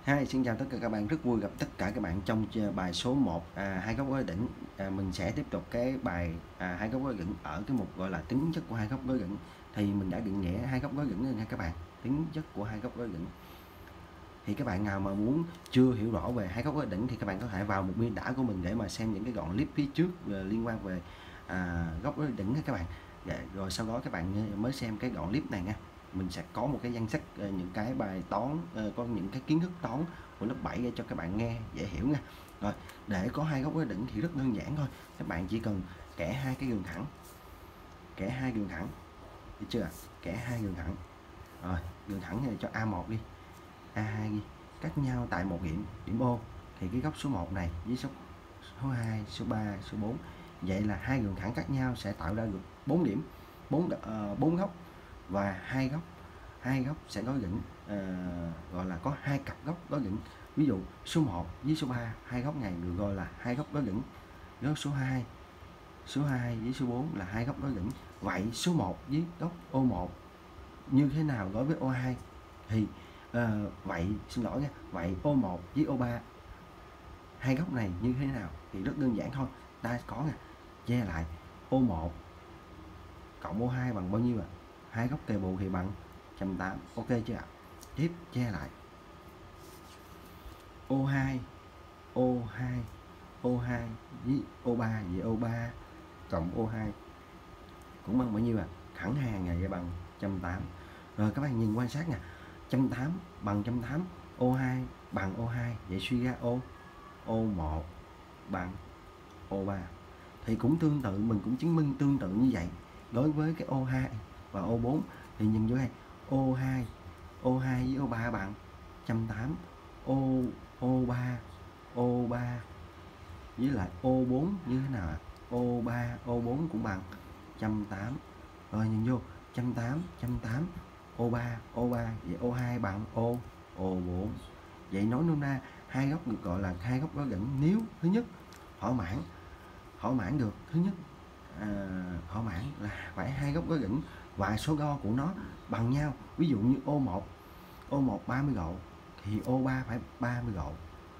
Xin chào tất cả các bạn, rất vui gặp tất cả các bạn trong bài số 1 hai góc gối đỉnh. Mình sẽ tiếp tục cái bài hai góc gối đỉnh ở cái mục gọi là tính chất của hai góc gối đỉnh. Thì mình đã định nghĩa hai góc gối đỉnh rồi nha các bạn. Tính chất của hai góc gối đỉnh. Thì các bạn nào mà muốn chưa hiểu rõ về hai góc gối đỉnh thì các bạn có thể vào mục miêu tả của mình để mà xem những cái đoạn clip phía trước liên quan về góc gối đỉnh các bạn. Rồi sau đó các bạn mới xem cái đoạn clip này nha. Mình sẽ có một cái danh sách những cái bài toán, có những cái kiến thức toán của lớp 7 để cho các bạn nghe dễ hiểu nha. Rồi, để có hai góc gối đỉnh thì rất đơn giản thôi. Các bạn chỉ cần kẻ hai cái đường thẳng. Kẻ hai đường thẳng. Được chưa? Kẻ hai đường thẳng. Rồi, đường thẳng này cho A1 đi. A2 đi. Cách nhau tại một điểm O thì cái góc số 1 này với số 2, số 3, số 4. Vậy là hai đường thẳng cắt nhau sẽ tạo ra được 4 điểm, 4 góc và hai góc sẽ đối đỉnh, gọi là có hai cặp góc đối đỉnh. Ví dụ số 1 với số 3, hai góc này được gọi là hai góc đối đỉnh. Nếu số 2 với số 4 là hai góc đối đỉnh. Vậy số 1 với góc O1 như thế nào đối với O2 thì vậy xin lỗi nha, vậy O1 với O3 hai góc này như thế nào thì rất đơn giản thôi. Ta có nè, che lại O1 cộng O2 bằng bao nhiêu ạ? Hai góc kề bù thì bằng 180. Ok chưa ạ? Tiếp che lại O2 với O3 vậy O3 cộng O2 cũng bằng bao nhiêu ạ? Thẳng hàng này vậy bằng 180. Rồi các bạn nhìn quan sát nè, 180 bằng 180, O2 bằng O2, vậy suy ra O1 bằng O3. Thì cũng tương tự, mình cũng chứng minh tương tự như vậy đối với cái O2 và O4. Thì nhìn vô đây, O2 với O3 bằng 180, O3 với lại O4 như thế nào ạ? O4 cũng bằng 180. Rồi nhìn vô, 180, O3 vậy O2 bằng O4. Vậy nói nôm na hai góc được gọi là hai góc đối đỉnh nếu thứ nhất thỏa mãn được, thứ nhất thỏa mãn là phải hai góc đối đỉnh và số đo của nó bằng nhau. Ví dụ như O1 30 độ thì O3 phải 30 độ.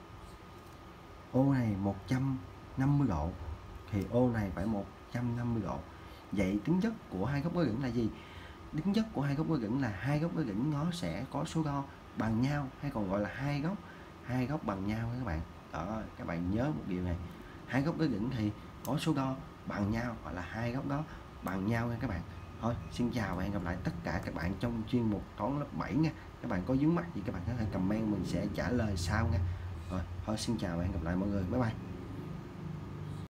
O này 150 độ thì O này phải 150 độ. Vậy tính chất của hai góc đối đỉnh là gì? Tính chất của hai góc đối đỉnh là hai góc đối đỉnh nó sẽ có số đo bằng nhau, hay còn gọi là hai góc bằng nhau các bạn. Đó, các bạn nhớ một điều này. Hai góc đối đỉnh thì có số đo bằng nhau hoặc là hai góc đó bằng nhau nha các bạn. Thôi, xin chào và hẹn gặp lại tất cả các bạn trong chuyên mục toán lớp 7 nha. Các bạn có vướng mắc gì các bạn có thể comment, mình sẽ trả lời sau nha. Rồi, thôi xin chào và hẹn gặp lại mọi người. Bye bye.